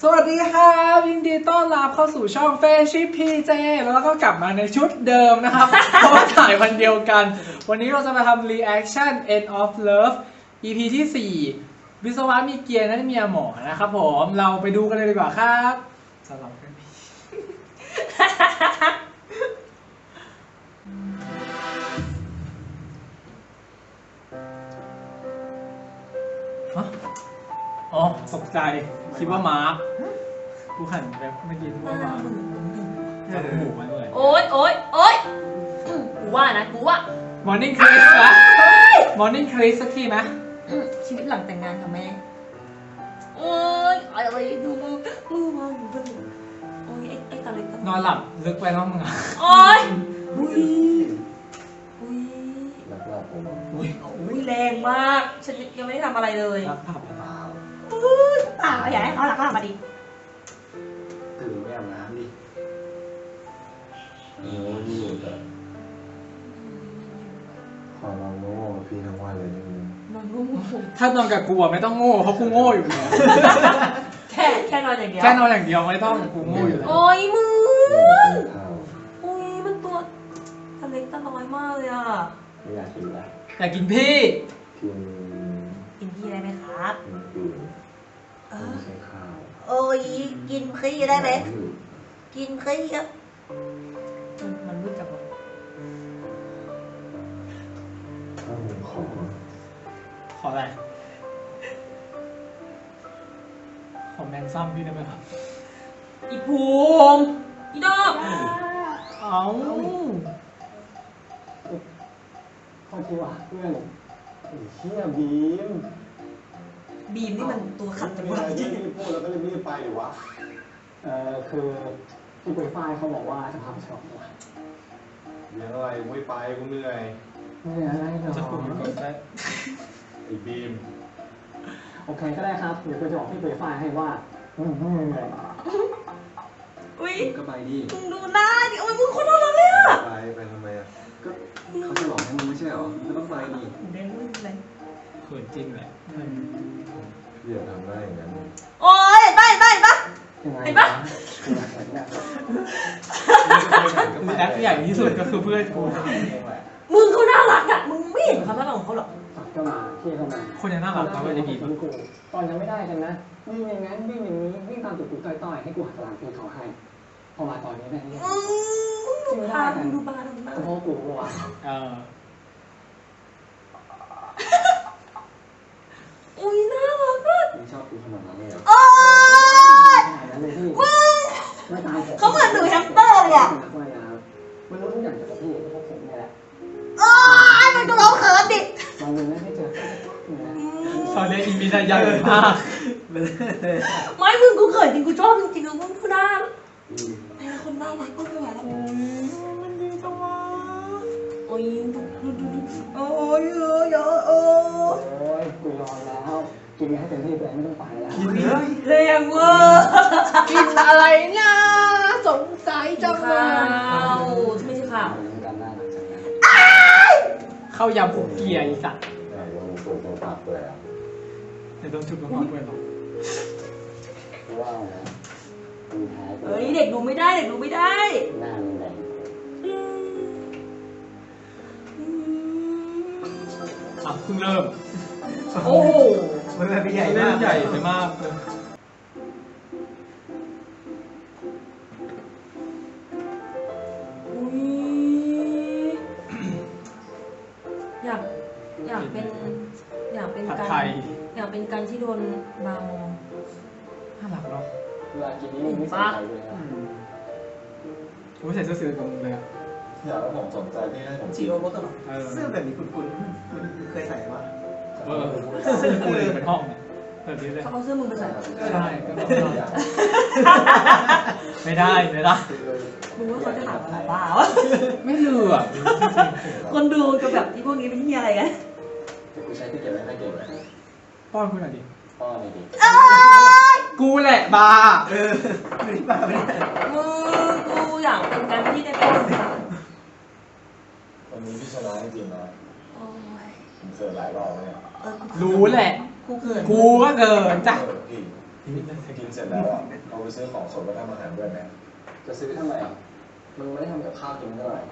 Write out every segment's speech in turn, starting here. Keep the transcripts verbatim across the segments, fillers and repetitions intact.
สวัสดีครับยินดีต้อนรับเข้าสู่ช่องเฟชิปพีเจแล้วก็กลับมาในชุดเดิมนะครับ เพราะว่าถ่ายวันเดียวกันวันนี้เราจะมาทำ reaction end of love อี พี ที่สี่วิศวะมีเกียร์นั้นเมียหมอนะครับผมเราไปดูกันเลยดีกว่าครับสำหรับเพื่อนพี่ฮะอ๋อตกใจคิดว่ามาร์คกูหันไปเมื่อกี้คิดว่ามาร์คจับหมูมาด้วยโอ๊ยโอ๊ยโอ๊ยกูว่านะกูว่า Morning Kiss นะ Morning Kiss สักทีไหมชีวิตหลังแต่งงานค่ะแม่โอ๊ยอะไรดูมือมือมาอยู่บนโอ๊ยไอ้ไอ้ตาเล็กนอนหลับลึกไปแล้วมึงอ่ะโอ๊ยอุ้ยอุ้ยรักเราผมอุ้ยอุ้ยแรงมากฉันยังไม่ได้ทำอะไรเลยรักผับเปล่าเปล่าอย่าให้เขาหลักก็ทำมาดิตื่นไม่อาบน้ำดิโอ้ยนี่แต่พอเราโง่พี่ทั้งวันเลยนี่นอนโง่ถ้านอนกับกูไม่ต้องโง่เพราะกูโง่อยู่แล้วแค่แค่นอนอย่างเดียวแค่นอนอย่างเดียวไม่ต้องกูโง่อยู่แล้วโอ๊ยมึงโอ๊ยมันตัวตาเล็กตาน้อยมากเลยอ่ะไม่อยากกินแล้วอยากกินพี่กินกินพี่ได้ไหมครับกินเออใช้ข้าวโอ้ยกินพี่ได้ไหมกินพี่อ่ะมันรู้จักมั้ยถ้ามึงขอขออะไรขอแมนซัมพี่ได้ไหมครับอีภูมิอีดอกเอาข้อที่ว่าเพื่อนเชี่ยบีมบีมนี่มันตัวขัดจังวะจริงพูดแล้วก็เลยรีบไปหรือวะเออคือพี่ปุ้ยฝ้ายเขาบอกว่าจะพาไปฉลองด้วยเลี้ยงอะไรไม่ไปกูเหนื่อยเหนื่อยอะไรเนาะจะคุยก่อนได้ไอ้บีมโอเคก็ได้ครับเดี๋ยวจะบอกพี่ปุ้ยฝ้ายให้ว่าอืมเหนื่อยอุ้ยก็ไปดิมึงดูหน้าดิโอ้ยมึงคนน่ารักเลยอ่ะไปไปทำไมอ่ะก็เขาจะหลอกให้มึงไม่ใช่หรอมึงก็ต้องไปดิเด้งมึงเลยเขินจริงแหละเดี๋ยวทำได้อย่างนั้นโอ๊ยไปไปไปเห็นปะแอปใหญ่ที่สุดก็คือเพื่อนกูมึงเขาน่ารักอ่ะมึงไม่เห็นความน่ารักของเขาหรอก็มาที่เข้ามาคนยังน่ารักเขาเลยดีกูตอนยังไม่ได้กันนะวิ่งอย่างนั้นวิ่งอย่างนี้วิ่งตามตุ่ๆต่อยๆให้กูหาตารางเพลงเขาให้พอมาตอนนี้ได้เนี่ยจริงได้กันดูบ้าดูบ้าเพราะกูว่ะเอออุ้ยน่ารักมากมึงชอบกูขนาดนั้นเลยเหรอโอ๊ยมึงไม่ตายเขาเหมือนหนูแฮมสเตอร์เลยอ่ะมันรู้ทุกอย่างจากพี่เพราะผมนี่แหละโอ๊ยมันก็ร้องเขินดิบางวันไม่ได้เจอตอนนี้อิมินาใหญ่มากไม่มึงกูเขินจริงกูชอบจริงๆมึงพูดน่าไอ้คนน่ารักก็ไม่ไหวแล้วมันดีจังวะโอ้ยโอ้ยเยอะโอ้ยกูยอมแล้วกินให้เต็มที่เลยไม่ต้องไปแล้วกินเลยแรงเวอร์กินอะไรเนี่ยสงสัยจังเลยไม่ใช่ข่าวเข้ายำคุกเกียร์อีสัตว์ตัวตัวปากเลยอ่ะแต่ต้องชุบน้ำมันด้วยหรอว้าวนะเฮ้ยเด็กดูไม่ได้เด็กดูไม่ได้หน้ามันแดงอ่ะเพิ่งเริ่มโอ้โหมันแบบใหญ่มากใหญ่ไปมากเลยอยากอยากเป็นอยากเป็นการอยากเป็นการที่โดนบางน่ารักเนาะเวลากินนี่ไม่ใส่เลยอ่ะผมใส่เสื้อสีดำเลยอ่ะอยากแล้วผมสนใจที่ให้ผมจีโร่รถตลอดเสื้อแบบนี้คุณคุณคุณเคยใส่ปะเออเสื้อกูเลยเป็นห้องเนี่ยแบบนี้เลยเขาเอาเสื้อมึงไปใส่ใช่ก็ไม่ได้ไม่ได้มึงว่าเขาจะถามอะไรบ้าไม่เลือคนดูจะแบบที่พวกนี้เป็นที่อะไรกันกูใช้ที่เก็บไว้ให้เก็บไว้ป้อนกูหน่อยดิป้อนเลยดิกูแหละบาเออไม่ได้บาไม่ได้มึงกูอยากเป็นการที่ได้เป็นวันนี้พี่ชนะจริงๆนะผมเจอหลายรอบเนี่ยรู้แหละกูเกินกูก็เกินจ้ะนี่น่าจะกินเสร็จแล้วอ่ะเราไปซื้อของสดมาทำอาหารด้วยไหมจะซื้อทำไมมึงไม่ได้ทำกับข้าวกินเท่าไหร่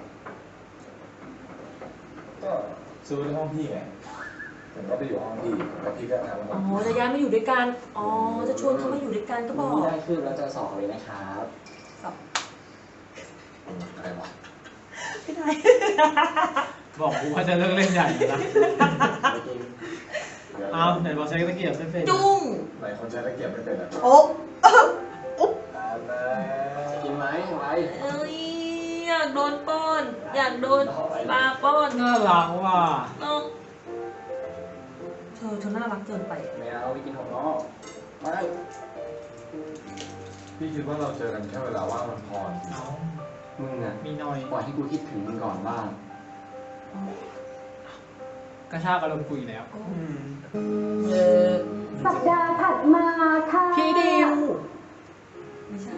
ก็ซื้อที่ห้องพี่ไงผมก็ไปอยู่ห้องพี่แล้วพี่ก็ทำให้ผอ๋มอจะย้ายมาอยู่ด้วยกันอ๋อจะชวนเขามาอยู่ด้วยกันก็บอกไม่ได้ขึ้นแล้วจะสอบเลยนะครับสอบอะไรวะไม่ได้บอกกูว่าจะเลิกเล่นใหญ่แล้วนะไปกินเอาไหนบอกใช้ตะเกียบไม่เป็นจุ้งไหนคนใช้ตะเกียบไม่เป็นอ่ะโอ๊ะอ่านะกินไหมอะไรเอ้ยอยากโดนป้อน อยากโดนปลาป้อนน่ารักว่ะเนาะเธอเธอน่ารักเกินไปไม่เอาไปกินของนอกไม่พี่คิดว่าเราเจอกันแค่เวลาว่างมันพรเอามึงอ่ะมีหน่อยปล่อยให้กูคิดถึงมึงก่อนบ้างกระชากอารมณ์กูอีกแล้วเออสัปดาห์ถัดมาค่ะพี่ดิวไม่ใช่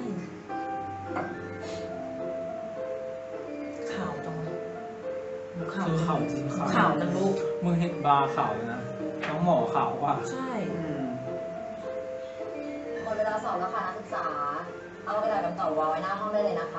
ข่าวจังเลยดูข่าวคือข่าวจริงข่าวข่าวจังลูกมึงเห็นบาร์ข่าวเลยนะน้องหมอข่าวว่ะใช่หมดเวลาสอบแล้วค่ะนักศึกษา เอากระดาษกำกับวางไว้หน้าห้องได้เลยนะคะ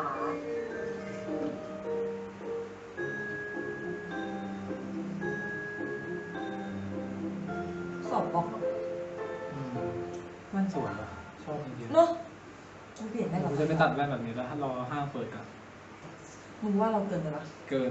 สอบบล็อกอืมมันสวยว่ะชอบจริงๆเนอะมันเปลี่ยนได้หรอกูจะไปตัดแว่นแบบนี้แล้วถ้ารอห้างเปิดอ่ะมึงว่าเราเกินไปปะเกิน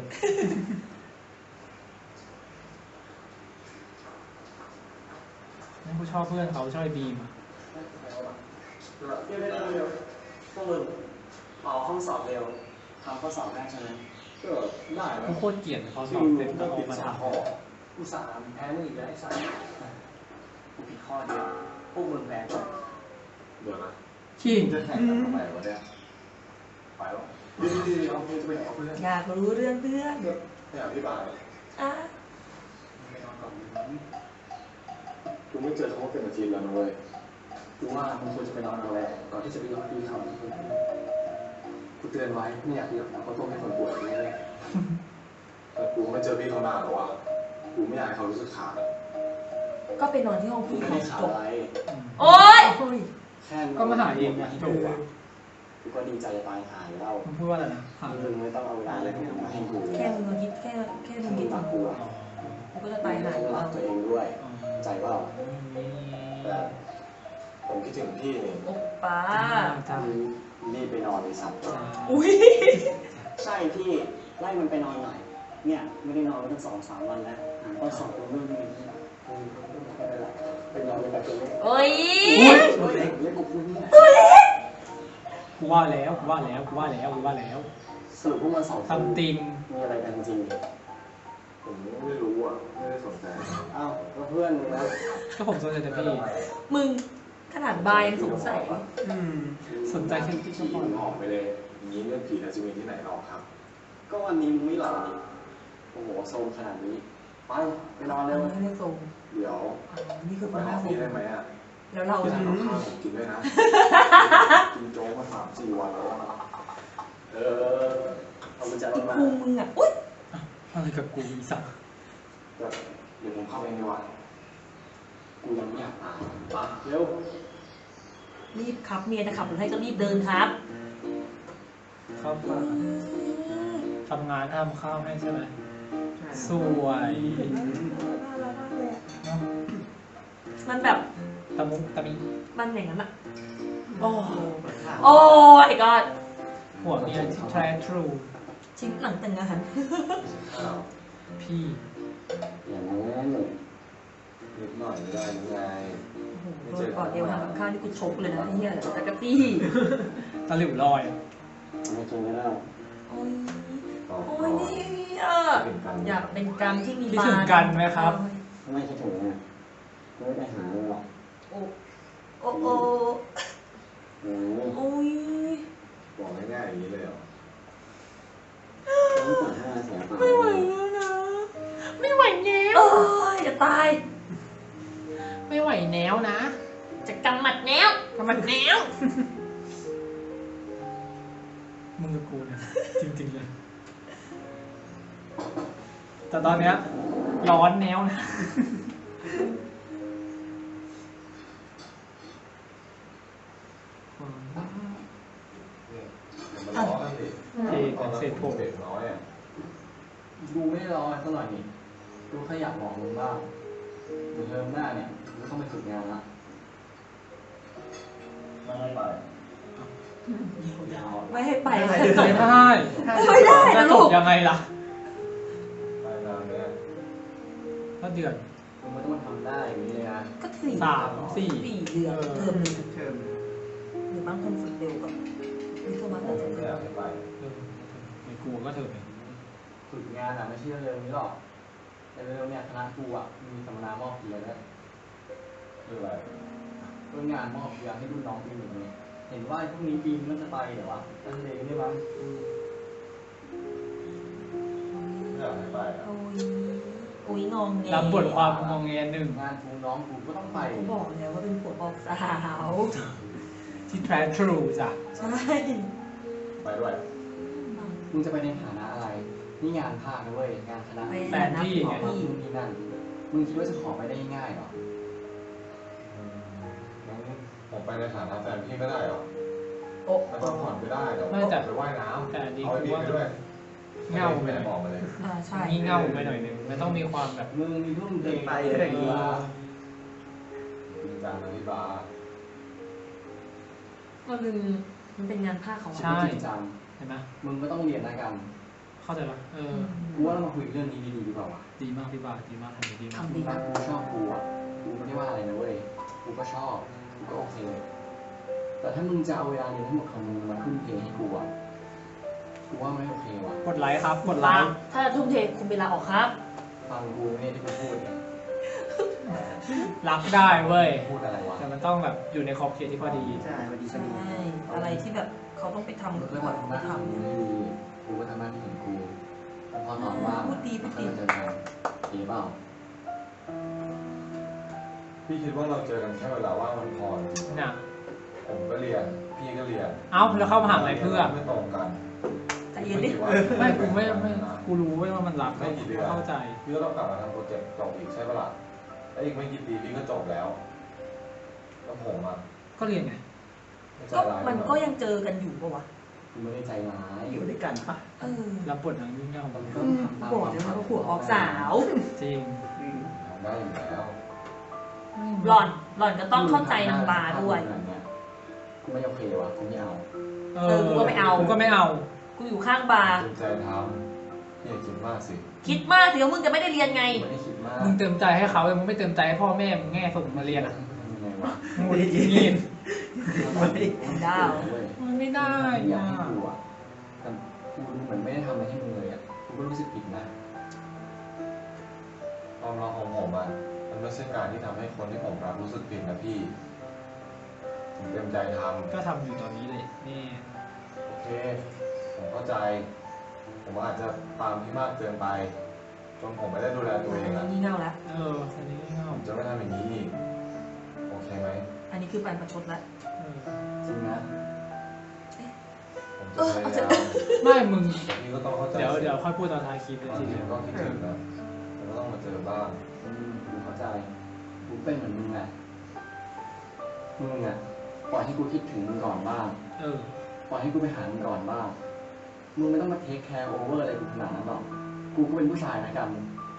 นี่กูชอบเพื่อนเขาชอบไอ้บีมอ่ะเร็วเร็วเร็วพวกมึงออกห้องสอบเร็วทำข้อสอบได้ใช่ไหมก็ได้นะกูโคตรเกลียดเขาสอบเสร็จแล้วเอามาทำกูสามแพ้มึงอีกแล้วไอ้สัสกูผิดข้อเดียวพวกมึงแพ้ก่อนเดี๋ยวนะขี้จะแข่งกันทำไมวะเนี่ยไปแล้วดีดีดีเอาเพื่อนจะไปไหนเอาเพื่อนอยากรู้เรื่องเพื่อนไม่อยากอธิบายอ่ะไม่เอาก่อนกูไม่เจอเขาว่าเป็นอาทิตย์แล้วนะเว้ยกูว่ามึงควรจะไปนอนเอาแหละก่อนที่จะไปยกตีเขาที่คนอื่นกูเตือนไว้ไม่อยากยกเขาต้องให้คนป่วยเลยแต่กูไม่เจอพี่เขานานแล้วว่ะกูไม่อยากให้เขารู้สึกขาดก็ไปนอนที่ห้องกูพี่ไม่เขาได้ขาดจบอะไรโอ๊ยแค่ก็มาหาเองไงถูกอ่ะกูก็ดีใจจะตายหายแล้วมึงพูดว่าอะไรนะหามึงไม่ต้องเอาเวลาอะไรของมึงมาให้กูแค่มึงมาคิดแค่แค่มึงคิดถึงกูกูอะกูก็จะตายหามึยงแล้รัวกตัวเองด้วยอ๋อใจว่าแต่ผมคิดถึงพี่นี่โอ๊ป้าจ้ามึงรีบไปนอนเลยสัตว์จ้าอุ้ยใช่พี่ไล่มันไปนอนหน่อย เนี่ยไม่ได้นอนมาตั้งสองสามวันแล้วอ่านข้อสอบกูเรื่องนี้ไม่เป็นไรไปนอนเลยแบบตัวเล็กโอ๊ยตัวเล็กเล็กกูพูดนี่แหละกูว่าแล้วกูว่าแล้วกูว่าแล้วกูว่าแล้วสรุปพวกมันสองคนซัมติงมีอะไรกันจริงผมไม่รู้อ่ะไม่ได้สนใจอ้าวแล้วเพื่อนมึงนะก็ผมสนใจแต่พี่มึงขนาดบายยังสงสัยสนใจแค่ที่ขี่มันออกไปเลยอย่างนี้เรื่องผีแล้วจะมีที่ไหนหรอกครับก็วันนี้มึงไม่หลับนี่โอ้โหโซมขนาดนี้ ไปไปนอนเร็วไม่ได้ส่งเดี๋ยวนี่คือคไปนหน่าอส่พี่งได้ไหมอ่ะแล้วเราพี่จะทำกับข้าวผมกินด้วยนะ กินโจ๊กมาสามสี่วันแล้วอะเออเอากุญแจรถมาพุงมึงอ่ะอุ้ยอะไรกับกูอีสักเดี๋ยวผมเข้าไปในวัดกูยังไม่อยากตายไปเร็วรีบครับเมียจะขับรถให้ก็รีบเดินครับเข้าป่าทำงานทำข้าวให้ใช่ไหมสวยเนอะมันแบบตะมุตะมิมันอย่างนั้นอะโอ้โอ้ยก็หัวเมียที่แท้ทรูชิ้นหลังแต่งงานอ้าวพี่อย่างนั้นนิดหน่อยไม่ได้ยังไงโอ้โหโดนกอดเอวหักข้างนี่กูชกเลยนะไอ้เหี้ยแต่กะตี้ตะหลิวลอยไม่กินไม่ได้โอ้ยต่อโอ้ต่ยอนี่อ่ะอยากเป็นกรรมที่มีคิดถึงกันไหมครับไม่คิดถึงอ่ะกูไม่ไปหาเลยหรอกโอ้โอ้โอ้อืมโอ้ยบอกง่ายๆอย่างนี้เลยเหรอต้องกดห้าเสียเปล่าไม่ไหวแล้วนะ ไม่ไหวแล้วโอ้ยจะตายไม่ไหวแนวนะจะกำหมัดแนวกำหมัดแนวมึงกับกูเนี่ย จริงๆเลย แต่ตอนเนี้ยร้อนแนวนะตอนนั้นเศษผผมมเด็กน้อยอ่ะกูไม่ได้รอสักหน่อยนี่กูแค่อยากบอกมึงบ้างเดี๋ยวเทอมหน้าเนี่ยกูต้องไปฝึกงานละไม่ให้ไปยาวไม่ให้ไปไม่ได้ไม่ได้จะนะจลูบกยังไงล่ะไปนานเนี่ยก็เดือนมึงไม่ต้องมาทำได้อย่างนี้เลยนะก็สี่สามสี่สี่เดือนเทอมหนึ่งเทอมหรือบางคนฝึกเร็วกว่าวิศวะผอาจมจะไม่อยากให้ไปเออไม่กลัวก็เถอะฝึกงานอ่ะไม่ใช่เร็วๆนี้หรอกแต่เร็วๆเนี่ยคณะกูอ่ะมีสัมมนามอบเกียรติด้วยคืออะไรเพื่องานมอบเกียรติให้รุ่นน้องปีหนึ่งนี้เห็นว่าพรุ่งนี้ปีนมันจะไปเดี๋ยววะตั้งเลยนี่มั้งไม่อยากให้ไปอ่ะโอ้ยโอ้ยงองแงรับบทความงงเงียหนึ่งงานกูน้องกูก็ต้องไปเขาบอกแล้วว่าเป็นผัวบอกสาวที่แทรทรูจ้ะใช่ไปด้วยมึงจะไปในฐานะอะไร นี่งานภาคนะเว้ยงานคณะไปแฟนพี่ขอไงมาที่นี่นั่นมึงคิดว่าจะขอไปได้ง่ายๆหรองั้นผมไปในฐานะแฟนพี่ไม่ได้หรอโอ้ไปพักผ่อนไม่ได้เดี๋ยวไม่แต่ไปว่ายน้ำแต่อันนี้เอาไอ้คือดีว่าไปด้วยเงาไปไปหน่อยบอกมาเลยอ่าใช่งี่เง่าไปหน่อยนึงมันต้องมีความแบบมึงมีรุ่นเพลงไปเลยอย่างนี้จริงจังนะพี่บาสก็คือมันเป็นงานภาคของใช่จริงจังเห็นไหมมึงก็ต้องเรียนนะกันเข้าใจปะเออกูว่าเรามาคุยเรื่องนี้ดีๆดีกว่าวะดีมากพี่บาทดีมากทำได้ดีมากทำมึดีงรักกูชอบกูอ่ะกูไม่ได้ว่าอะไรนะเว้ยกูก็ชอบกูก็โอเค แต่ถ้ามึงจะเอาเวลาเรียนทั้งหมดของมึงมาทุ่มเทให้กูอ่ะกูว่าไม่โอเคว่ะกดไลค์ครับ กดไลค์ถ้าจะทุ่มเทคุณเวลาออกครับฟังกูเนี่ยที่กูพูดเนี่ยรักได้เว้ยพูดอะไรวะแต่มันต้องแบบอยู่ในขอบเขตที่พอดีใช่พอดีพอใช่ดีอะไรที่แบบเขาต้องไปทำมึงก็ก่อนทำหไปน้าที่ทำของมึงให้ดีกูก็ทำหน้าที่ของกูแล้วพอตอนว่างพูดดีพูดดีก็จะทำโอเคเปล่าพี่คิดว่าเราเจอกันแค่เวลาว่างมันพอจริงน่ะผมก็เรียน พี่ก็เรียนเอ้าแล้วเข้ามหาลัยเพื่อไม่ตรงกันใจเย็นดิกี่วันไม่กูไม่ไม่กูรู้เว้ยว่ามันรักไม่กี่เดือนเข้าใจพี่ก็ต้องกลับมาทำโปรเจกต์จบอีกใช่ปะล่ะแล้วอีกไม่กี่ปีพี่ก็จบแล้วแล้วผมอ่ะก็เรียนไงไม่ใจก็ร้ายมันก็ยังเจอกันอยู่ปะวะกูไม่ได้ใจร้ายอยู่ด้วยกันปะเออรับบทนางยิ่งเง่ามันเอก็อทำตามบอกความเลยฝัว่าน ผัวออกสาวจริงอืมทำได้อยู่แล้วหล่อน หล่อนก็ต้องเข้าใจนางบาด้วยกูไม่โอเควะกูไม่เอาเอเออกูก็ไม่เอากูก็ไม่เอากูอยู่ข้างบาร์เต็มใจทำพี่อย่าคิดมากสิคิดมากเดี๋ยวมึงจะไม่ได้เรียนไงไม่ได้คิดมากมึงเติมใจให้เขาแต่มึงไม่เติมใจให้พ่อแม่มึงแง่ส่งมาเรียนอ่ะทำยังไงวะมึงงีบดาวมันไม่ได้อยานะกให้กูอ่ะแต่กูดูเหมือนไม่ได้ทำอะไรให้มึงเลยอ่ะกูก็รู้สึกผิดนะความรักของผมอ่ะมันไม่ใช่การที่ทำให้คนที่ผมรักรู้สึกผิดนะพี่ผมเต็มใจทำก็ทำอยู่ตอนนี้เลยนี่โอเค ผมเข้าใจ ผมอาจจะตามพี่มากเกินไป จนผมไม่ได้ดูแลตัวเองอะนี่เง่าแล้วเอออันนี้ไม่เง่าผมจะไม่ทำอย่างนี้อีก โอเคไหมอันนี้คือการประชดแล้วเออจริงนะผมจะพยายามไม่มึงพี่ก็ต้องเข้าใจเดี๋ยวเดี๋ยวค่อยพูดตอนท้ายคลิปเลยบางทีทีเดียวก็คิดถึงนะแต่ก็ต้องมาเจอบ้างอืมกูเข้าใจกูเป็นเหมือนมึงแหละมึงอ่ะปล่อยให้กูคิดถึงมึงก่อนบ้างเออปล่อยให้กูไปหามึงก่อนบ้างมึงไม่ต้องมาเทคแคร์โอเวอร์อะไรกูขนาดนั้นหรอกกูก็เป็นผู้ชายนะกัน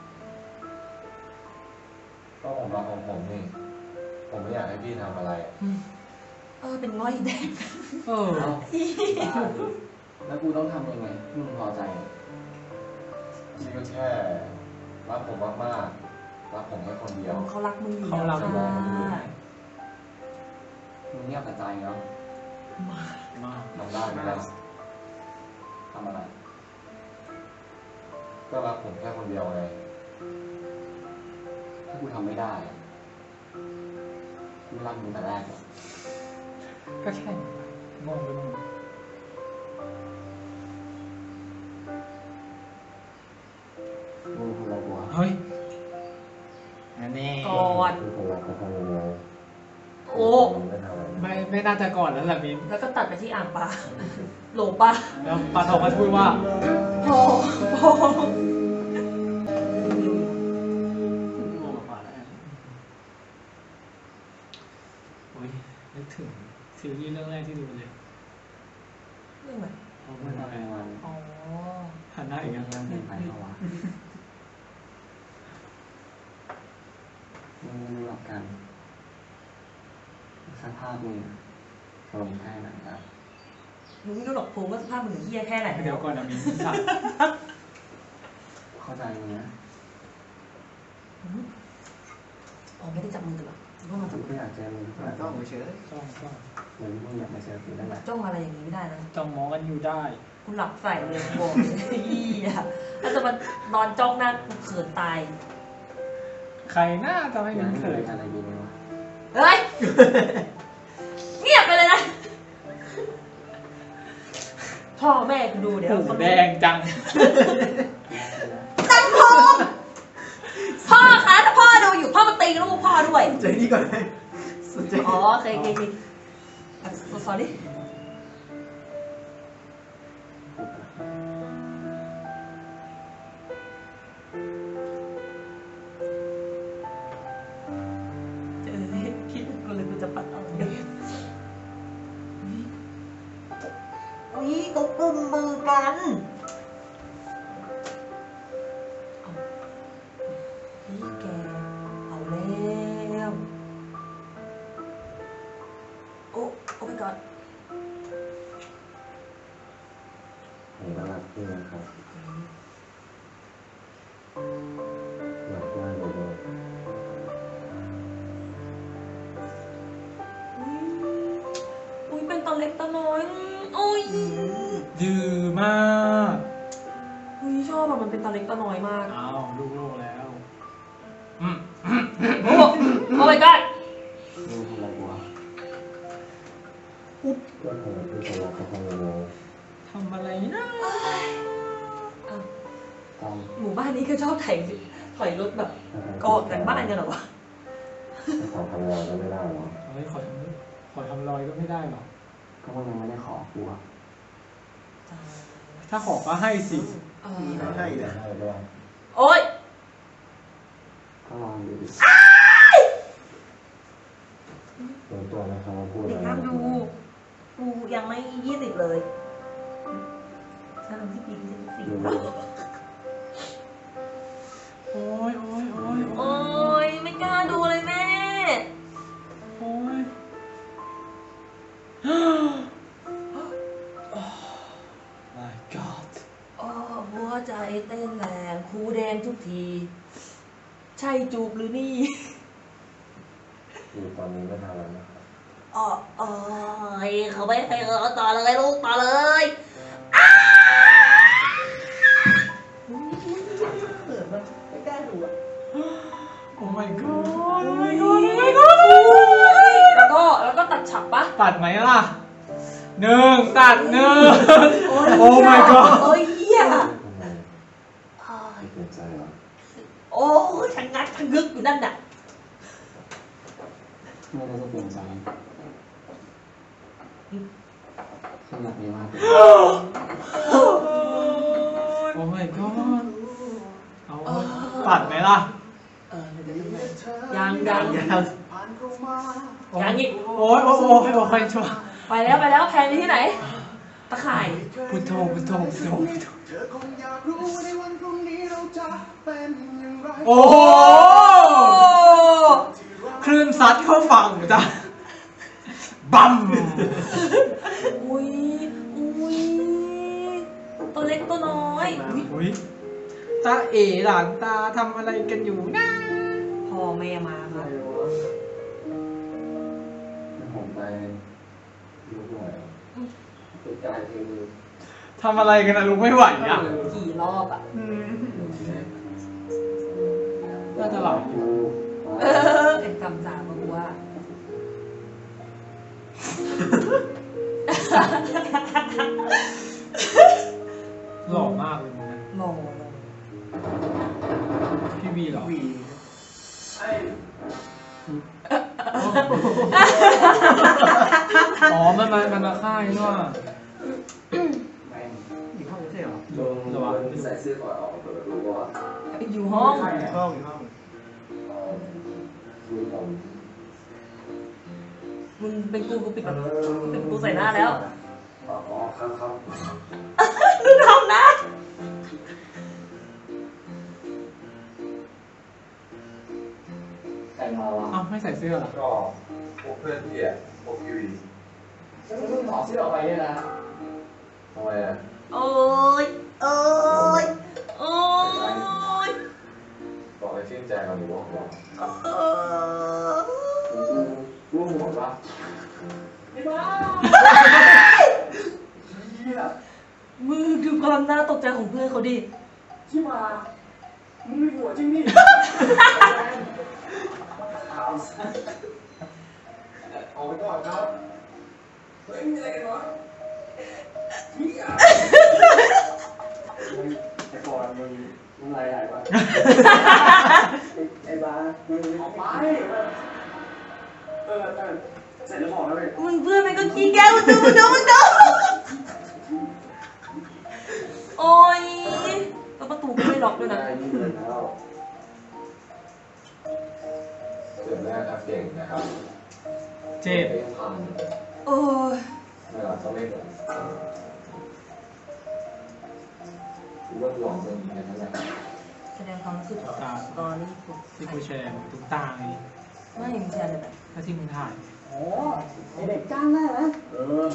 ก็ผมรักของผมนี่ ผมไม่อยากให้พี่ทำอะไรเออ เป็นง่อยแดงเออเอ้าแล้วกูต้องทำยังไงให้มึงพอใจพี่ก็แค่รักผมมากๆ รักผมแค่คนเดียวเขารักมึงอยู่เขารักมึงค่ะมึงเงียบแต่ใจเนาะมากทำได้ไหมล่ะทำอะไรก็รักผมแค่คนเดียวไงถ้ากูทำไม่ได้อะกูรักมึงแต่แรกหรอกก็แค่นี้งงไปหมดมึงคืออะไรกูวะเฮ้ยอันนี้กอดคือผมรักเขาคนเดียวโอ้ผมไม่ทำอะไรไม่ไม่น่าจะก่อนแล้วแหละมิ้นแล้วก็ตัดไปที่อ่างปลาโหลปลาแล้วปลาทองก็พูดว่าพอพอโง่กว่าแล้วโอ้ยนึกถึงซีรีส์เรื่องแรกที่ดูเลยเรื่องอะไรพเพราะเมื่อตอนกลางวันอ๋อหันหน้าอีกเงีแล้ยว บเกินไปเหรอวะมึงไม่รู้หรอกกันสภาพมึงโดนแค่ไหนครับมึงไม่รู้หรอกภูมิว่าสภาพมึงเหี้ยแค่ไหนเดี๋ยวก่อนนะมีสัตว์เข้าใจมึงนะอ๋อไม่ได้จับมือกันหรอต้องมาจักูบก็อยากเจอมึงแต่ต้องเฉยจ้องจ้องเหมือนมึงอยากมาเจอกูนั่นแหละจ้องอะไรอย่างนี้ไม่ได้นะจ้องมองกันอยู่ได้กูหลับใส่เลยบอกเลยยี่อ่ะถ้าจะมานอนจ้องหน้ากูเขินตายใครหน้าจะไม่อยามีกให้เคมึงยอะไรดีไหมวะเฮ้ย เงียบไปเลยนะ พ่อแม่กูดูเดี๋ยวหูเขาแดงจังตั้งพงพ่อคะถ้าพ่อดูอยู่พ่อมาตีลูกพ่อด้วยๆใจนี่ก่อนเลยสนใจอ๋อโอเคโอเคโอเคอ่ะ sorry เจอคิดกูเลยกูจะปัดเอาเดี๋ยวอุ้ยเขากุมมือกันเอานี่แกเอาแล้วโอ้โอ้ my god ผมก็รักพี่นะครับรักมากเลยอุ้ยเป็นตอนเล็กตอนน้อยโอ้ยดื้อมากอุ้ยชอบอะมันเป็นตอนเล็กตอนน้อยมากอ้าวลูกโลกแล้วอืมโอ้โอ้ my god มึงทำอะไรวะก็ทำอะไรที่เขารักเขาทำยังไงทำอะไรนะอ่ะตามหมู่บ้านนี้ก็ชอบถอยถอยรถแบบก็ออกจากบ้านกันเหรอวะถ้าขอทำงานก็ไม่ได้หรอเฮ้ยขอทำขอทำรอยก็ไม่ได้หรอก็มันยังไม่ได้ขอกูอะถ้าขอก็ให้สิเออไม่ใช่เลยให้ด้วยโอ๊ยก็ลองดูดิรู้ตัวนะครับว่าพูดเด็กห้ามดูกูยังไม่ยี่สิบเลยฉันที่ปีที่สิบสี่ดูโอ้ยโอ้ยโอ้ยโอ๊ยไม่กล้าดูเลยแม่โอ้ย my god โอ้หัวใจเต้นแรงคูแดงทุกที ใช่จูบหรือนี่ดูตอนนี้ก็ทำแล้วนะครับอ๋อโอ้ยเขาไม่ให้เราต่อเลยลูกต่อเลยเขินมันไม่กล้าดูอ่ะโอ้ my god โอ้ my god โอ้ my god แล้วก็แล้วก็ตัดฉับปะตัดไหมล่ะหนึ่งตัดหนึ่งโอ้ my god โอ้ยเหี้ยทำไมไม่เปลี่ยนใจหรอโอ้ยทั้งงัดทั้งงึกอยู่นั่นน่ะไม่ได้จะเปลี่ยนใจขนาดนี้มากเลยโอ้ my god เอาตัดไหมล่ะเออเดี๋ยวยังยังยังยังอีกโอ้ยโอ้ยโอ้ยโอ้ยชัวไปแล้วไปแล้วแพนไปที่ไหน ตะข่ายพุทโธพุทโธพุทโธพุทโธโอ้โหคลื่นซัดเข้าฝั่งจ้ะบัมอุ้ยอุ้ยตัวเล็กตัวน้อยอุ๊ยอุ้ยตาเอ๋หลานตาทำอะไรกันอยู่นะพ่อแม่มาครับผมไปดูหน่อยไปจ่ายคือทำอะไรกันนะลุงไม่ไหวอ่ะกี่รอบอ่ะน่าจะหลับอยู่เออเป็นกำจามากูว่าหล่อมากเลยมึงนะงงงพี่วีเหรอวีอ๋อมันมามันมาค่ายนี่ว่าอยู่ห้องไม่ใช่เหรอลงระหว่างที่ใส่เสื้อก่อนออกเปิดรู้ว่าอยู่ห้องอยู่ห้องอยู่ห้องคุยกันมึงเป็นกูกูปิดแบบเป็นกูใส่หน้าแล้วอ๋อครับครับดูทำนะใครมาวะอ้าวไม่ใส่เสื้อเหรอก็พวกเพื่อนพี่อ่ะพวกยูอีแล้วมึงถอดเสื้อออกไปเนี่ยนะทำไมอ่ะโอ้ยโอ้ยโอ้ยบอกให้ชื่นใจก่อนหรือว่าห่วงเออกูห่วงปะไม่บ้ามึงดูความน่าตกใจของเพื่อนเขาดิที่มามึงมีหัวจริงดิเอาไปก่อนครับเฮ้ยมีอะไรกันวะมีอะไรไอ้ก่อนมึงมึงอะไรใหญ่ปะไอ้บ้ามึงออกไปเออเออเสร็จแล้วบอกแล้วเว้ยมึงเพื่อนมันก็ขี้แก้วดูดูมึงดูโอ้ยแล้วประตูก็ไม่ล็อกด้วยนะได้ยี่เลยแล้วเจ็บแรกครับเก่งนะครับเจ็บไม่ผ่านโอ้ยไม่หลับก็ไม่เกิดกูว่าห่วงมึงแค่นั้นแหละแสดงความรู้สึกเหรอตอนนี้กูที่กูแชร์ทุกตาเลยไม่ยังแชร์เลยแบบถ้าที่มึงถ่ายโอ้ไอเด็กก้างแน่นะเออ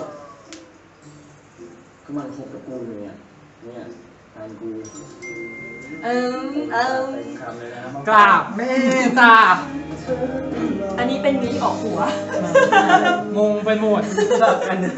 คือมันคบกับกูอยู่เนี่ยเนี่ยแฟนกูเอิมเอิมเต็มคำเลยนะกราบแม่จ้าอันนี้เป็นมีออกหัวงงไปหมดแบบกันนะ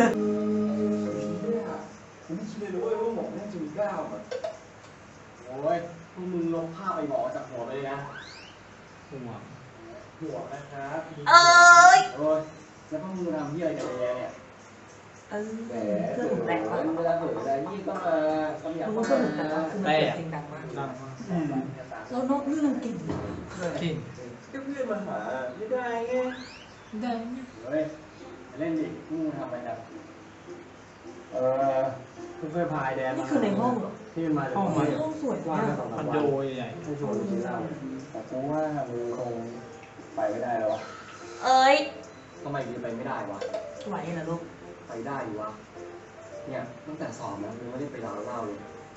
ผมไม่คิดเลยนะเว้ยว่าหมอแม่งจะมีก้าวอ่ะโอ้ยพวกมึงลบภาพไอ้หมอจากหัวไปเลยนะห่วงหัวนะครับเอ้ยโอ้ยแล้วพวกมึงทำที่อะไรกันเลยเนี่ยเออแหมเครื่องหมุนแตกปะเวลาเผลอเวลายี่ต้องมาต้องอยากรู้ว่าเครื่องหมุนแตกปะคือมันเปิดเพลงดังมากดังมากแล้วนอกเรื่องเก่งจริงก็เพื่อนมาหาไม่ได้ไงดังเฮ้ยเล่นดิพวกมึงทำอะไรกันเออเพื่อนๆพายแดนนี่คือในห้องเหรอที่มันมาจากห้องมันห้องสวยว่างมากักนสองคสาอมนวัโดนใหญ่ให้ชวนไปกินเหล้าแต่กูว่ามึงคงไปไม่ได้แล้ววะเอ้ยทำไมมึงไปไม่ได้วะไหวเหรอลูกไปได้ดีวะเนี่ยตั้งแต่สอบนะมึงไม่ได้ไปร้านเหล้าเลย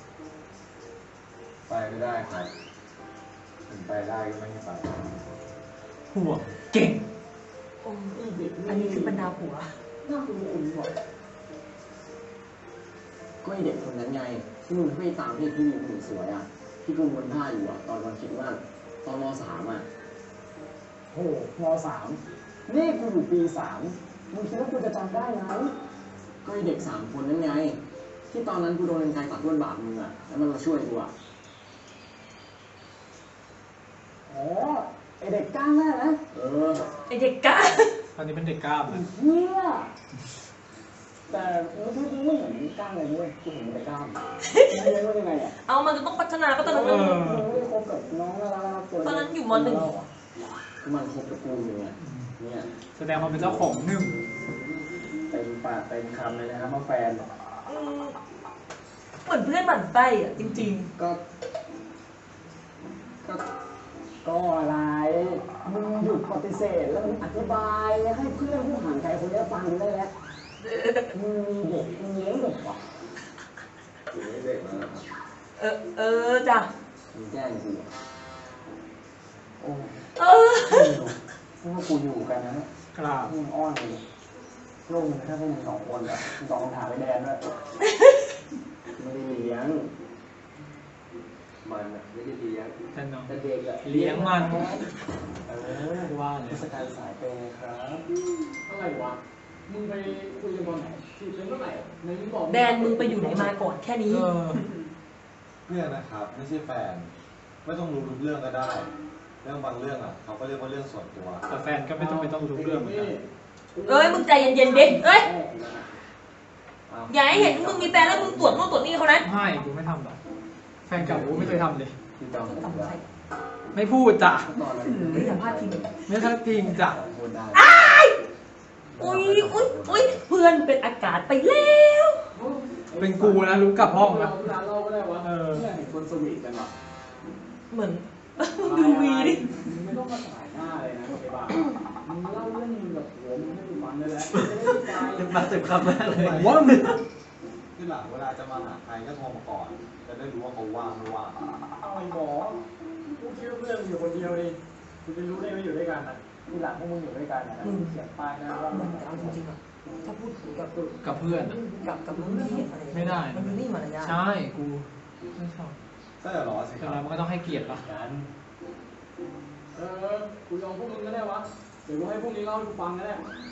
ไปไม่ได้ครับถึงไปได้ก็ไม่ให้ไปห่วงเก่งโอ้ยอันนี้คือบรรดาผัวน่าคุ้นคุ้นว่ะก็ไอเด็กคนนั้นไงที่มึงไม่ตามที่พี่ผู้หญิงสวยอ่ะที่กูบนผ้าอยู่อ่ะตอนวันคิดว่าตอนมสามอ่ะโอ้มสามนี่กูอยู่ปีสามมึงคิดว่ากูจะจำได้ไหมก็ไอเด็กสามคนนั้นไงที่ตอนนั้นกูโดนกรรไกรตัดก้นบาดมึงอ่ะแล้วมันมาช่วยกูอ่ะอ๋อไอเด็กก้างแน่นะเออไอเด็กกาตอนนี้เป็นเด็กกล้ามนะเฮียแต่ไม่ใช่กูไม่เห็นกล้ามเลยด้วยกูเห็นแต่กล้ามไม่รู้ว่ายังไงอ่ะเอามันจะต้องพัฒนาก็ตอนนั้นเอมันอมึงไม่ได้คบกับน้องน่ารักๆตัวตอนนั้นอยู่มหนึ่งคือมันคบกับกูอยู่เนี่ยเนี่ยแสดงความเป็นเจ้าของหนึ่งเต็มปากเต็มคำเลยนะครับว่าแฟนอืมเหมือนเพื่อนหมั่นไส้อ่ะจริงก็ก็ก็อะไรมึงหยุดปฏิเสธแล้วมึงอธิบายให้เพื่อนผู้ห่างไกลคนนี้ฟังได้แล้วมึงมีเด็กมึงเลี้ยงเด็กวะถึงไม่เด็กแล้วนะครับๆ เออ เออจ้ะมึงแกล้งกูอะโอ้เออไม่รู้พวกกูอยู่กันนะกราบมึงอ้อนกูโลกมันแค่พวกมึงสองคนอะมึงตอบคำถามไปแดนด้วยไม่ได้เลี้ยงมันอะไม่ได้เลี้ยงแต่น้องแต่เด็กอะเลี้ยงมันเออว่าเลยเทศกาลสายเปย์ครับอะไรวะมึงไปคุยกันตอนไหนคุยกันเมื่อไหร่ในนี้บอกแดนมึงไปอยู่ไหนมาก่อนแค่นี้เออเพื่อนนะครับ ไม่ใช่แฟน ไม่ต้องรู้ทุกเรื่องก็ได้ เรื่องบางเรื่องอ่ะเขาก็เรียกว่าเรื่องส่วนตัวแต่แฟนก็ไม่ต้องไปต้องรู้เรื่องเหมือนกันเอ้ย มึงใจเย็นๆเด็กเอ้ย อย่าให้เห็นมึงมีแฟนแล้วมึงตรวจนู่นตรวจนี่เขานะไม่กูไม่ทำหรอกแฟนเก่ากูไม่เคยทำเลยคือจำทำใครไม่พูดจ้ะตอนนั้นหรืออย่าพลาดพิงไม่ทักพิงจ้ะพูดได้อุ้ยอุ้ยอุ้ยเพื่อนเป็นอากาศไปแล้วเป็นกูนะรู้กลับห้องนะเวลาเล่าก็ได้วะเออเนี่ยเห็นคนสวีทกันวะเหมือน มึงดูวีดิมึงไม่ต้องมาถ่ายหน้าเลยนะไอ้บ้ามึงเล่าเรื่องมึงแบบหัวมึงให้กูฟังได้แล้วจะได้ไปมาเต็มคำแรกเลยว่ามึงที่หลังเวลาจะมาหาใครก็โทรมาก่อน จะได้รู้ว่าเขาว่างไม่ว่างเอาไอ้หมอกูคิดว่าเพื่อนมึงอยู่คนเดียวดิกูจะรู้ได้ว่าอยู่ด้วยกันนะที่หลังพวกมึงอยู่ด้วยกันนะมึงเขียนป้ายหน้าว่ามึงแต่เอาจริงๆอะถ้าพูดกับกับเพื่อนอะกับกับรุ่นพี่อะไรไม่ได้มันดูนี่มารยาทใช่กูไม่ชอบใช่เหรอสิคแต่รับเรามันก็ต้องให้เกียรติปะกันเออกูยอมพวกมึงก็ได้วะเดี๋ยวกูให้พวกนี้เล่าให้กูฟังก็ได้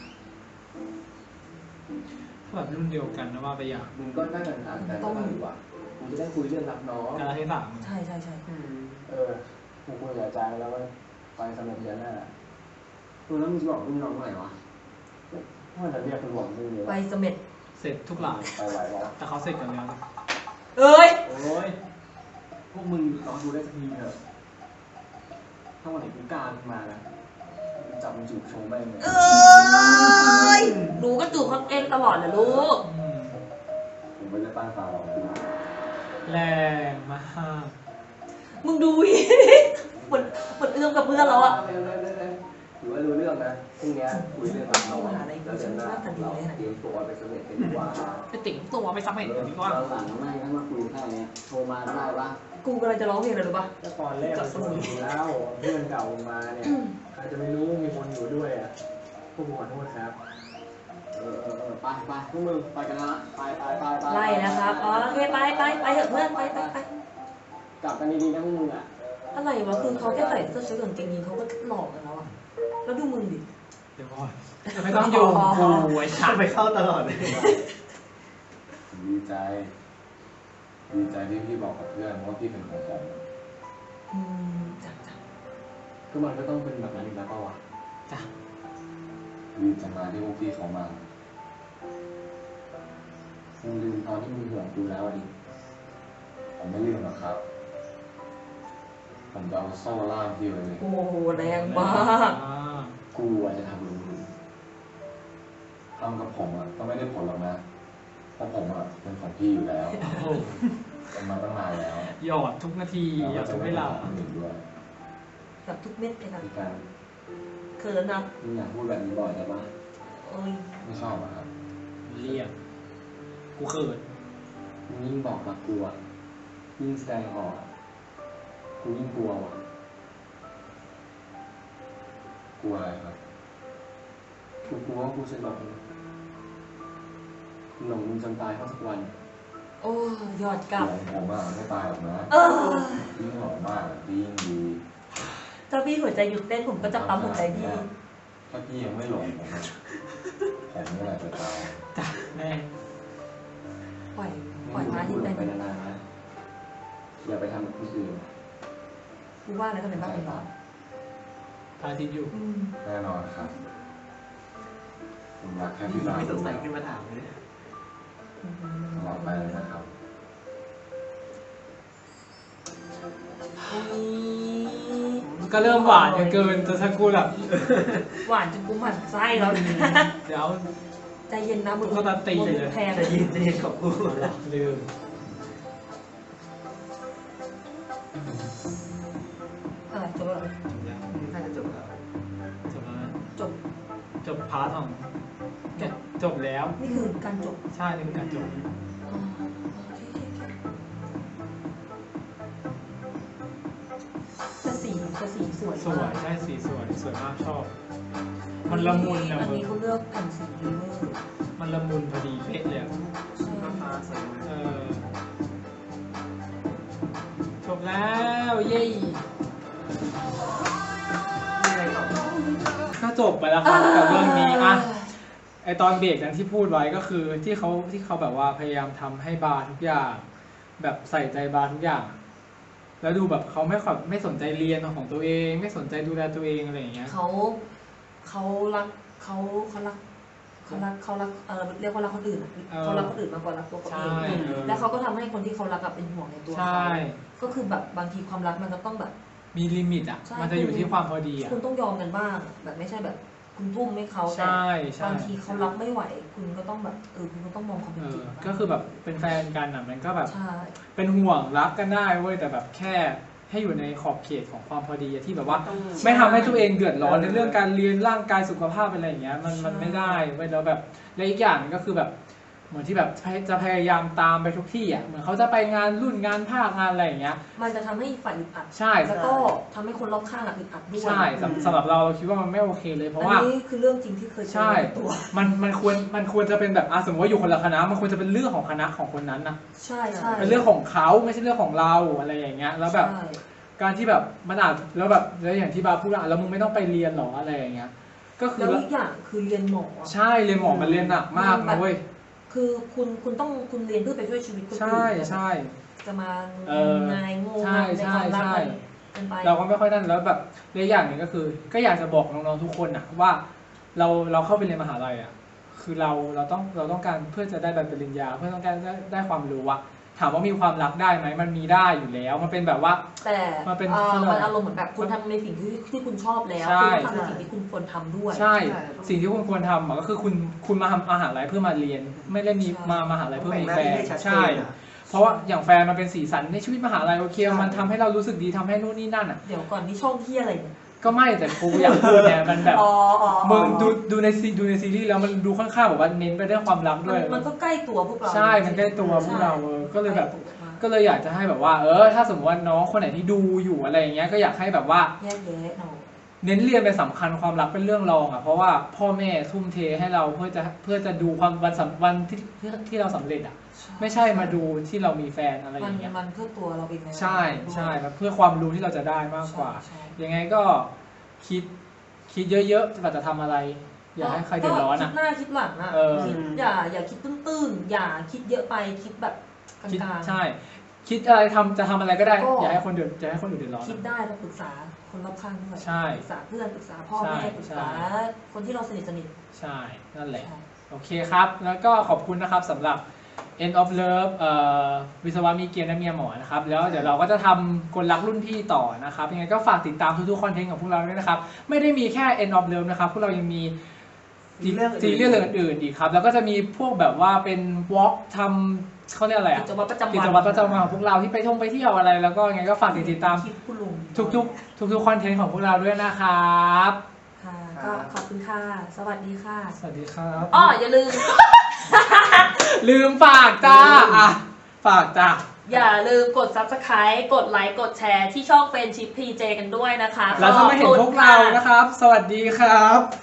ถ้าแบบรุ่นเดียวกันนะว่าไปอย่างมึงก็นั่งห่างๆกันบ้างดีกว่ากูจะได้คุยเรื่องรับน้องการละเทศะใช่ใช่ใช่เออกูคุยกับอาจารย์แล้วเว้ยไปสำเร็จเดือนหน้ามึงแล้วมึงจะบอกรุ่นน้องเมื่อไหร่วะว่าจะเรียกคุณหลวงมึงอยู่ไปเสม็ดเสร็จทุกหลายไปไหววะแต่เขาเสร็จกันแล้วเอ้ยโอ้ยพวกมึงลองดูได้สักทีเถอะถ้าวันไหนกูกล้าขึ้นมานะกูจับมึงจูบโชว์แม่งเลยเอ้ยหนูก็จูบเขาเองตลอดเลยลูกอืมผมไม่ได้ตั้งตาหรอกนะแรงมากมึงดูวิเหมือนเหมือนเอื้อมกับเพื่อนเราอะเร็วเร็วเร็วเร็วถือว่ารู้เรื่องนะพรุ่งนี้คุยเรื่องรับน้องแล้วเดือนหน้าเราเตรียมตัวไปสำเร็จกันดีกว่าไปติ๋งตัวไปซับเห็ดกันดีกว่าเราหลังไม่ถ้ามาคุยแค่นี้โทรมาได้ปะกูกำลังจะร้องเพลงเลยรู้ปะก็ตอนแรกมันก็มีแล้วเพื่อนเก่ามาเนี่ยใครจะไม่รู้มีคนอยู่ด้วยอ่ะพวกกูขอโทษครับเออเออเออไปไปพวกมึงไปกันนะไปไปไปไปไล่นะครับอ๋อโอเคไปไปไปเถอะเพื่อนไปไปไปกลับกันดีๆนะพวกมึงอ่ะอะไรวะคือเขาแค่ใส่เสื้อเชิ้ตกางเกงยีนเขาก็หลอกกันแล้วอะแล้วดูมึงดิเดี๋ยวก่อนไม่ต้องโยงกูไอ้ฉันไปเข้าตลอดเลยดีใจ ดีใจที่พี่บอกกับเพื่อนว่าพี่เป็นของผมอืมจังจังก็มันก็ต้องเป็นแบบนั้นอยู่แล้วป่าวะจ้ะดีจังมาที่พวกพี่เขามามึงลืมตอนที่มึงห่วงกูแล้วดิผมไม่ลืมหรอกครับ ผมจะเอาโซ่ล่ามพี่ไว้เลยโอ้โหแรงมากอ่ากูอาจจะทำมึงทำกับผมอ่ะก็ไม่ได้ผลหรอกนะ เพราะผมอ่ะเป็นของพี่อยู่แล้วโอ้โหเป็นมาตั้งนานแล้วหยอดทุกนาทีหยอดทุกเวลาคนอื่นด้วยแบบทุกเม็ดเลยค่ะพี่การเขินนะมึงอยากพูดแบบนี้บ่อยได้ปะเอ้ยไม่ชอบอะครับเรียกกูเขินมึงยิ่งบอกรักกูอ่ะยิ่งแสดงออกอะกูยิ่งกลัวว่ะกลัวอะไรครับกูกลัวว่ากูจะหลงหลงมึงจนตายเข้าสักวันโอ้ยอดกลับหลงผมอ่ะไม่ตายหรอกนะเออยิ่งหลงมากอะยิ่งดีถ้าพี่หัวใจหยุดเต้นผมก็จะปั๊มหัวใจพี่ถ้าพี่ยังไม่หลงผมอะผมนี่แหละจะตายจ้ะแม่ปล่อยปไม่ล่อยอยู่มากูที่หลเต้งนไปนานๆนะอย่าไปทำกับคนอื่นกูว่าแล้วทำไมบ้างเป็นนอนพาทิตย์อยู่อืมแน่นอนครับ ผมรักแค่พี่สาวไม่สงสัยคขึ้นมาถามเลยรับไปเลยนะครับก็เริ่มหวานเกินจนฉันกูแบบหวานจนกูหมั่นไส้แล้วนะเดี๋ยวใจเย็นนะมึงก็ตาตีเลยมึงแพงจะยินจะยินของกูลืมอะไรจบแล้วเหรอน่าจะจบแล้วจบแล้วนะจบจบพาร์ทของเนี่ยจบแล้วนี่คือการจบใช่นี่คือการจบอ๋อโอเคโอเคแต่สีแต่สีสวยสวยมากใช่สีสวยสวยมากชอบ มันละมุนอะอันมึงนี้เขาเลือกแผ่นสีดีเวอร์มันละมุนพอดีเป๊ะเลยอะใช่ฟ้าสวยเออจบแล้วเย้อะไรต่อก็จบไปแล้วครับกับเรื่องนี้อะไอตอนเบรกนั้นที่พูดไว้ก็คือที่เขาที่เขาแบบว่าพยายามทำให้บาร์ทุกอย่าง แบบใส่ใจบาร์ทุกอย่าง แล้วดูแบบเขาไม่ขอไม่สนใจเรียนของตัวเอง ไม่สนใจดูแลตัวเองอะไรอย่างเงี้ยเขาเขารักเขาเขารักเขารักเขารักเออเรียกว่ารักคนอื่นอะเออเขารักคนอื่นมากกว่ารักตัวเขาใช่เองเออแล้วเขาก็ทำให้คนที่เขารักอะเป็นห่วงในตัวใช่เขาก็คือแบบบางทีความรักมันก็ต้องแบบมีลิมิตอ่ะใช่มันจะอยู่ที่ความพอดีอ่ะคุณต้องยอมกันบ้าง แบบไม่ใช่แบบ คุณทุ่มให้เขาแต่ใช่ใช่บางทีเขารับไม่ไหว คุณก็ต้องแบบเออคุณก็ต้องมองความเป็เอนจริองบ้างก็คือแบบเป็นแฟนกันอ่ะมันก็แบบใช่เป็นห่วงรักกันได้เว้ยแต่แบบแค่ให้อยู่ในขอบเขตของความพอดีอะที่แบบว่า ไม่ทำให้ตัวเองเดือดร้อนในเรื่องการเรียนร่างกายสุขภาพอะไรอย่างเงี้ยมันมันไม่ได้เว้ยแล้วแบบและอีกอย่างก็คือแบบเหมือนที่แบบจะพยายามตามไปทุกที่อ่ะเหมือนเขาจะไปงานรุ่นงานภาคงานอะไรอย่างเงี้ยมันจะทำให้ฝ่ายอึดอัดใช่แล้วก็ทำให้คนรอบข้างอึดอัดด้วยใช่สำหรับเราเราคิดว่ามันไม่โอเคเลยเพราะว่าอันนี้คือเรื่องจริงที่เคยเจอใช่มันมันควรมันควรจะเป็นแบบอ่ะสมมติว่าอยู่คนละคณะมันควรจะเป็นเรื่องของคณะของคนนั้นนะใช่ใช่เป็นเรื่องของเขาไม่ใช่เรื่องของเราอะไรอย่างเงี้ยแล้วแบบการที่แบบมันอาจแล้วแบบแล้วอย่างที่บาพูดอะแล้วมึงไม่ต้องไปเรียนหรออะไรอย่างเงี้ยก็คือแล้วอีกอย่างคือเรียนหมอใช่เรียนหมอมันเรียนหนักมากนะเว้ยคือคุณคุณต้องคุณเรียนเพื่อไปช่วยชีวิตคนอื่นใช่ใช่จะมานายโง่ในความรักกันไปเราก็ไม่ค่อยนั่นแล้วแบบในอย่างหนึ่งก็คือก็อยากจะบอกน้องๆทุกคนนะว่าเราเราเข้าไปเรียนมหาลัยอ่ะคือเราเราต้องเราต้องการเพื่อจะได้ใบปริญญาเพื่อต้องการได้ได้ความรู้อะถามว่ามีความรักได้ไหมมันมีได้อยู่แล้วมันเป็นแบบว่าแต่มันเป็นมันอารมณ์เหมือนแบบคุณทำในสิ่งที่ที่คุณชอบแล้วคุณทำในสิ่งที่คุณควรทำด้วยใช่สิ่งที่คุณควรทำก็คือคุณคุณมาทำมหาลัยเพื่อมาเรียนไม่ได้มีมามหาลัยเพื่อมีแฟนใช่เพราะว่าอย่างแฟนมันเป็นสีสันในชีวิตมหาลัยโอเคมันทำให้เรารู้สึกดีทำให้นู่นนี่นั่นอ่ะเดี๋ยวก่อนนี่ช่องที่อะไรเนี่ยก็ไม่แต่กูอยากพูดเนี่ยมันแบบมึงดูดูในซีดูในซีรีส์แล้วมันดูค่อนข้างแบบว่าเน้นไปเรื่องความรักด้วยมันก็ใกล้ตัวพวกเราใช่มันใกล้ตัวพวกเราก็เลยแบบก็เลยอยากจะให้แบบว่าเออถ้าสมมติว่าน้องคนไหนที่ดูอยู่อะไรอย่างเงี้ยก็อยากให้แบบว่าแยกแยะเนาะเน้นเรียนเป็นสำคัญความรักเป็นเรื่องรองอ่ะเพราะว่าพ่อแม่ทุ่มเทให้เราเพื่อจะเพื่อจะดูความวันสำวันที่ที่เราสำเร็จอ่ะไม่ใช่มาดูที่เรามีแฟนอะไรอย่างเงี้ยมันเพื่อตัวเราเองใช่ใช่เพื่อความรู้ที่เราจะได้มากกว่ายังไงก็คิดคิดเยอะๆจะจะทำอะไรอย่าให้ใครเดือดร้อนอ่ะคิดหน้าคิดหลังอ่ะอย่าอย่าคิดตื้นๆอย่าคิดเยอะไปคิดแบบกลางๆใช่คิดอะไรทำจะทำอะไรก็ได้อย่าให้คนเดือดอย่าให้คนอื่นเดือดร้อนคิดได้เราปรึกษาคนรอบข้างด้วยปรึกษาเพื่อนปรึกษาพ่อแม่ปรึกษาคนที่เราสนิทสนิทใช่นั่นแหละโอเคครับแล้วก็ขอบคุณนะครับสำหรับ End of Love วิศวะมีเกียรติและเมียหมอนะครับแล้วเดี๋ยวเราก็จะทำกลรักรุ่นพี่ต่อนะครับยังไงก็ฝากติดตามทุกๆคอนเทนต์ของพวกเราด้วยนะครับไม่ได้มีแค่ End of Love นะครับพวกเรายังมีซีรีส์เรื่องอื่นๆอีกครับแล้วก็จะมีพวกแบบว่าเป็นวอล์กทำเขาเรียกอะไรอะกิจวัตรประจำวันกิจวัตรประจำวันของพวกเราที่ไปท่องไปเที่ยวอะไรแล้วก็ยังไงก็ฝากติดตามทุกๆทุกๆคอนเทนต์ของพวกเราด้วยนะครับค่ะก็ขอบคุณค่ะสวัสดีค่ะสวัสดีครับอ๋ออย่าลืมลืมฝากจ้าอ่ะฝากจ้าอย่าลืมกด ซับสไครบ์ กดไลค์กดแชร์ที่ช่อง Friendship พี เจ กันด้วยนะคะแล้วถ้าไม่เห็นพวกเรานะครับสวัสดีครับ